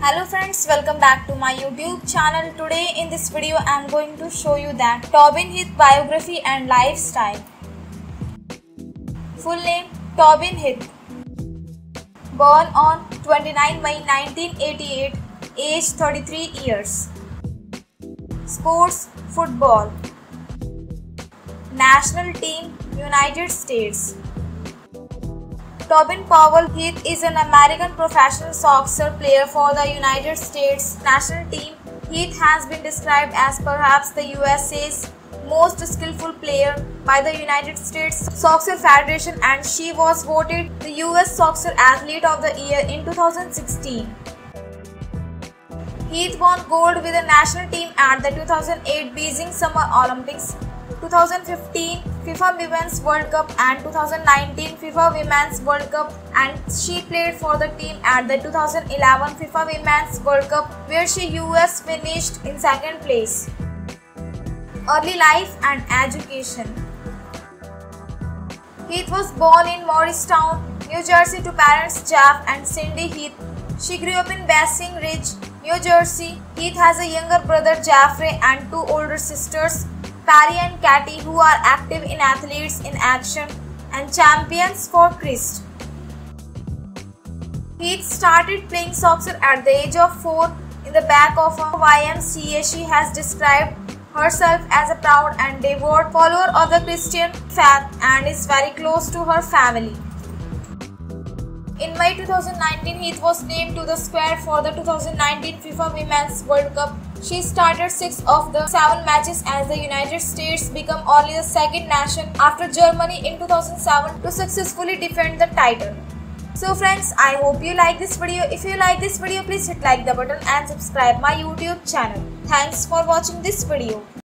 Hello friends, welcome back to my YouTube channel. Today in this video I am going to show you that Tobin Heath biography and lifestyle. Full name Tobin Heath. Born on 29 May 1988, age 33 years. Sports football. National team United States. Tobin Powell Heath is an American professional soccer player for the United States national team. Heath has been described as perhaps the USA's most skillful player by the United States Soccer Federation, and she was voted the US Soccer Athlete of the Year in 2016. Heath won gold with the national team at the 2008 Beijing Summer Olympics, 2015 FIFA Women's World Cup and 2019 FIFA Women's World Cup, and she played for the team at the 2011 FIFA Women's World Cup, where US finished in second place. Early life and education. Heath was born in Morristown, New Jersey to parents Jeff and Cindy Heath. She grew up in Bassing Ridge, New Jersey. Heath has a younger brother Jeffrey and two older sisters, Patty and Katie, who are active in Athletes in Action and Champions for Christ. Heath started playing soccer at the age of 4 in the back of a YMCA. She has described herself as a proud and devout follower of the Christian faith and is very close to her family. In May 2019, Heath was named to the squad for the 2019 FIFA Women's World Cup. She started 6 of the 7 matches as the United States became only the second nation after Germany in 2007 to successfully defend the title. So friends, I hope you like this video. If you like this video, please hit like the button and subscribe my YouTube channel. Thanks for watching this video.